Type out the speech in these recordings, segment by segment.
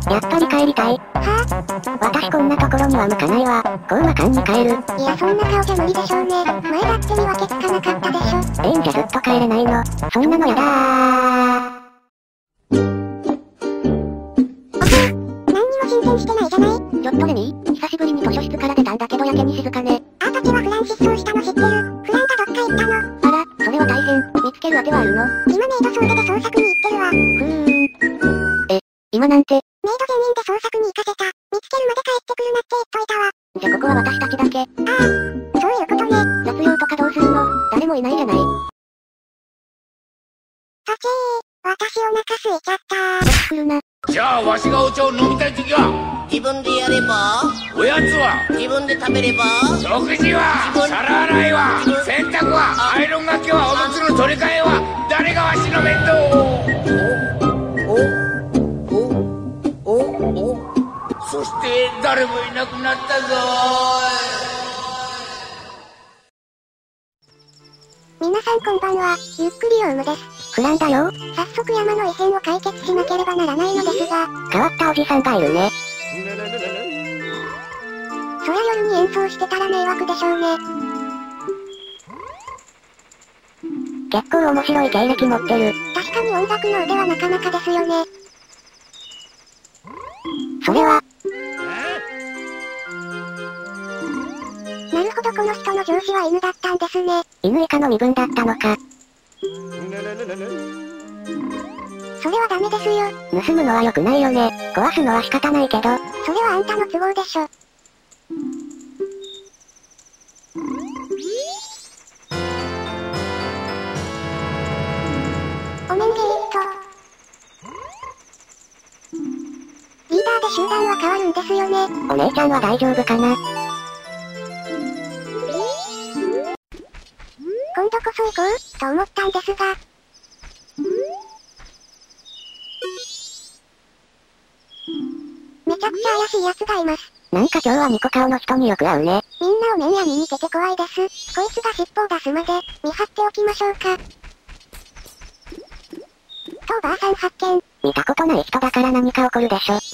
やっぱり帰りたい。 はぁ、 私こんなところには向かないわ。コウマ館に帰る。 いやそんな顔じゃ無理でしょうね。前だって見分けつかなかったでしょ。 じゃずっと帰れないの。そんなのやだー。 何にも進展してないじゃない。 ちょっとレミー、久しぶりに図書室から出たんだけどやけに静かね。 あーたちはフラン失踪したの知ってる？フランがどっか行ったの？ あら、それは大変。見つける当てはあるの？ 今メイド総出で捜索に行ってるわ。 今なんて。 メイド全員で捜索に行かせた。見つけるまで帰ってくるなって言っといたわ。 じゃここは私たちだけ。 ああ、そういうことね。 雑用とかどうするの？誰もいないじゃない。 パチー、私お腹空いちゃったー。 来るな。 じゃあわしがお茶を飲みたいときは自分でやれば、 おやつは自分で食べれば、 食事は皿洗いは洗濯はアイロンがけはおむつの取り替えは誰がわしの面倒をそして誰もいなくなったぞ皆さんこんばんは、ゆっくりヨウムです。 フランだよ。 早速山の異変を解決しなければならないのですが、 変わったおじさんがいるね。 そりゃ夜に演奏してたら迷惑でしょうね。 結構面白い経歴持ってる。 確かに音楽の腕はなかなかですよね。 それは、 なるほどこの人の上司は犬だったんですね。 犬以下の身分だったのか。 それはダメですよ。 盗むのは良くないよね。壊すのは仕方ないけど。 それはあんたの都合でしょ。おめんげーっと。リーダーで集団は変わるんですよね。 お姉ちゃんは大丈夫かな？ 今度こそ行こう、と思ったんですが。めちゃくちゃ怪しい奴がいます。 なんか今日はニコ顔の人によく会うね。 みんなお面屋に似てて怖いです。こいつが尻尾を出すまで、見張っておきましょうか。とおばあさん発見。 見たことない人だから何か起こるでしょ。 優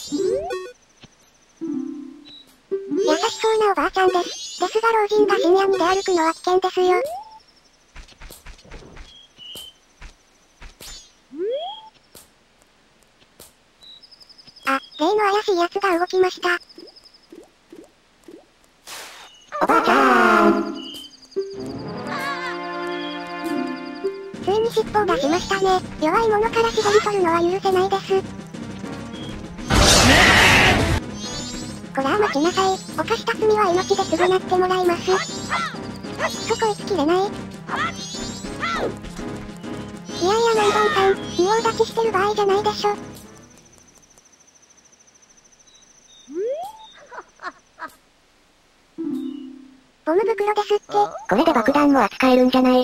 しそうなおばあちゃんです。ですが老人が深夜に出歩くのは危険ですよ。あ、例の怪しい奴が動きました。 おばあちゃーん。 ついに尻尾を出しましたね。弱い者から絞り取るのは許せないです。こら待ちなさい。犯した罪は命で償ってもらいます。そこ行ききれない。いやいやノンボンさん、仁王立ちしてる場合じゃないでしょ。ゴム袋ですって。 これで爆弾も扱えるんじゃない？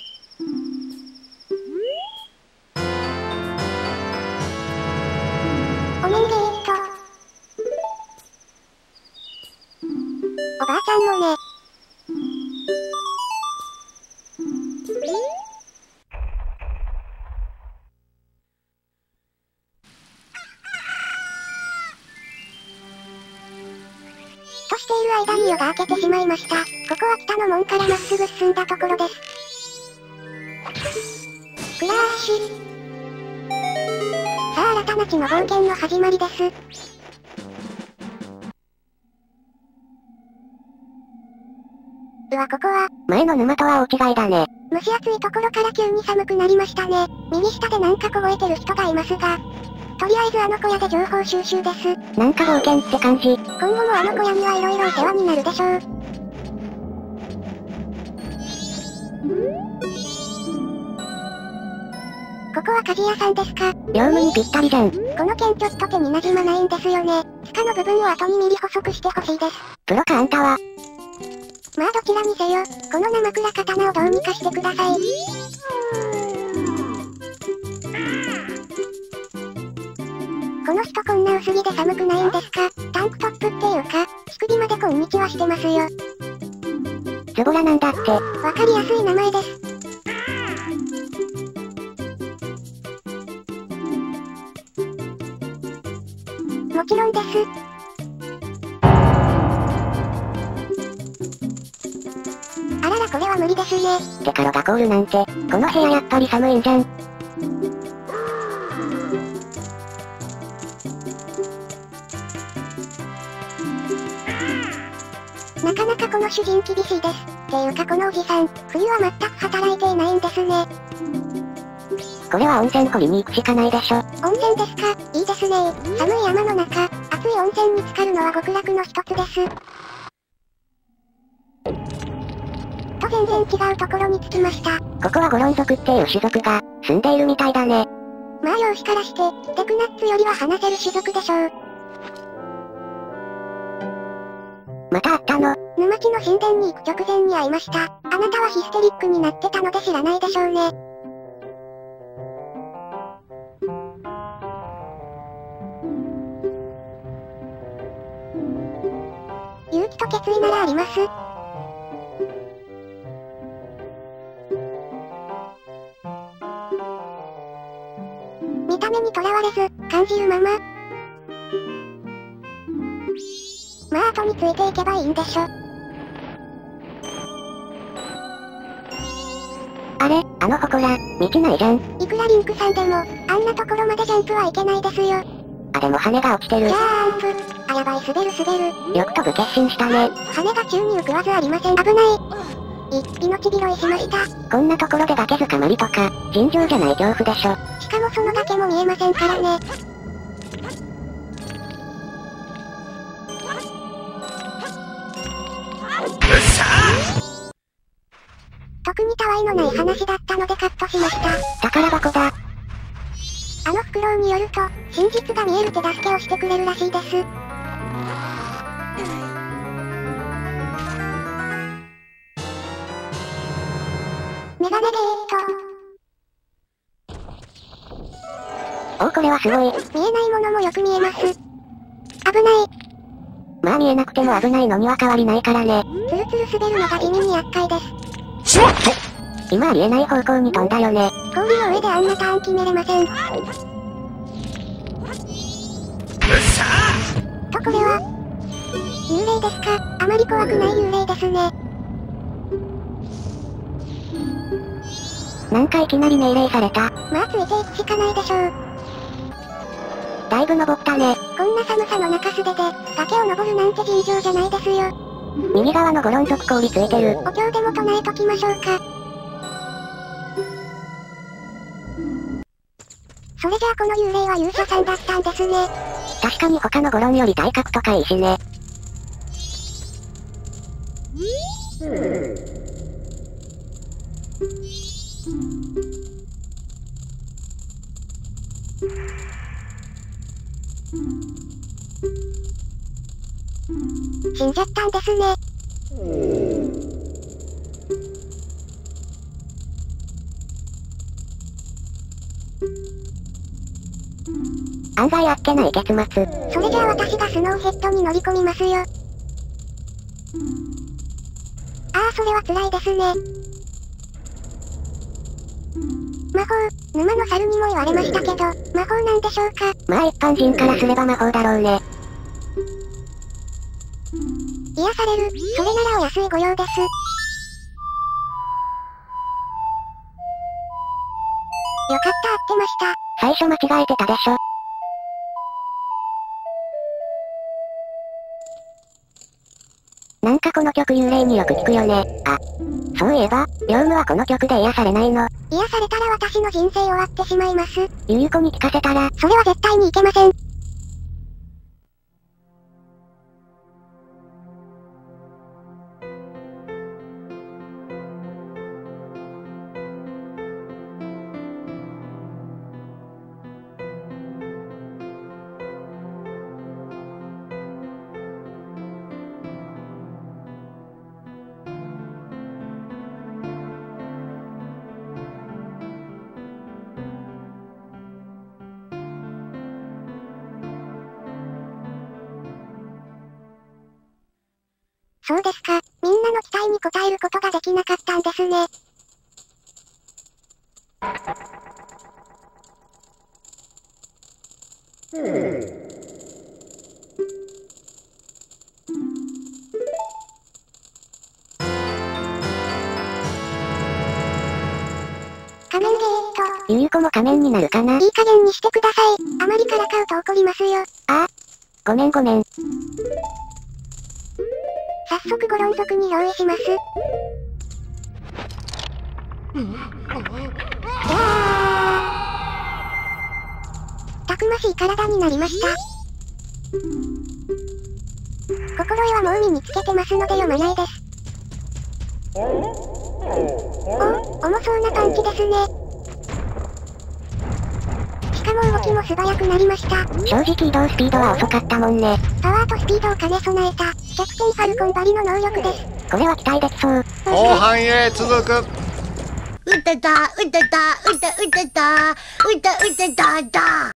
おめんげーっと。おばあちゃんもね。としている間に夜が明けてしまいました。ここは北の門からまっすぐ進んだところです。クラッシュ。さあ新たな地の冒険の始まりです。うわここは、 前の沼とは大違いだね。 蒸し暑いところから急に寒くなりましたね。右下でなんか凍えてる人がいますが。とりあえずあの小屋で情報収集です。 なんか冒険って感じ。 今後もあの小屋には色々お世話になるでしょう。ここは鍛冶屋さんですか？ 業務にぴったりじゃん。 この剣ちょっと手に馴染まないんですよね。塚の部分を後にミリ細くしてほしいです。 プロかあんたは。 まあどちらにせよ、この生倉刀をどうにかしてください。この人こんな薄着で寒くないんですか？タンクトップっていうか、乳首までこんにちはしてますよ。 ズボラなんだって。 わかりやすい名前です。 もちろんです。あららこれは無理ですね。 デカロがコールなんて、この部屋やっぱり寒いんじゃん。 なかなかこの主人厳しいです。っていうかこのおじさん、冬は全く働いていないんですね。 これは温泉掘りに行くしかないでしょ。 温泉ですか、いいですね。寒い山の中、熱い温泉に浸かるのは極楽の一つです。と全然違うところに着きました。 ここはゴロン族っていう種族が、住んでいるみたいだね。 まあ容姿からして、テクナッツよりは話せる種族でしょう。 また会ったの？ 沼地の神殿に行く直前に会いました。あなたはヒステリックになってたので知らないでしょうね。勇気と決意ならあります。見た目にとらわれず、感じるまま。まあ後についていけばいいんでしょ。 あれ、あの祠、道ないじゃん。 いくらリンクさんでも、あんなところまでジャンプはいけないですよ。 あ、でも羽が落ちてる。 ジャーンプ。あ、やばい、滑る滑る。 よく飛ぶ決心したね。 羽が宙に浮くはずありません。危ない。命拾いしました。 こんなところで崖捕まりとか、尋常じゃない恐怖でしょ。 しかもその崖も見えませんからね。特にたわいのない話だったのでカットしました。 宝箱だ。 あのフクロウによると、真実が見える手助けをしてくれるらしいです。メガネゲート。 おお、これはすごい。 見えないものもよく見えます。危ない。 まあ見えなくても危ないのには変わりないからね。 ツルツル滑るのが地味に厄介です。 しまった。 今ありえない方向に飛んだよね。 氷の上であんなターン決めれません。とこれは幽霊ですか。あまり怖くない幽霊ですね。 なんかいきなり命令された。 まあついていくしかないでしょう。 だいぶ登ったね。 こんな寒さの中素手で、崖を登るなんて尋常じゃないですよ。 右側のゴロン族氷ついてる。 お経でも唱えときましょうか。それじゃあこの幽霊は勇者さんだったんですね。 確かに他のゴロンより体格とかいいしね。 死んじゃったんですね。 案外あっけない結末。 それじゃあ私がスノーヘッドに乗り込みますよ。ああ、それは辛いですね。魔法、沼の猿にも言われましたけど、魔法なんでしょうか。 まあ一般人からすれば魔法だろうね。 癒される、それならお安い御用です。よかった、合ってました。 最初間違えてたでしょ。なんかこの曲幽霊によく聞くよね。あ、そういえば、ヨウムはこの曲で癒されないの？ 癒されたら私の人生終わってしまいます。 ゆゆ子に聞かせたら？ それは絶対にいけません。そうですか。みんなの期待に応えることができなかったんですね。 ゆゆこも仮面になるかな。 いい加減にしてください。あまりからかうと怒りますよ。 ああ。ごめんごめん。 早速ご論族に憑依します。たくましい体になりました。心得はもう身につけてますので読まないです。重そうなパンチですね。しかも動きも素早くなりました。 正直移動スピードは遅かったもんね。 パワーとスピードを兼ね備えた、キャプテンファルコンバリの能力です。 これは期待できそう。 後半へ続く。 うたた、うたた、うたうたた、うたうたたた。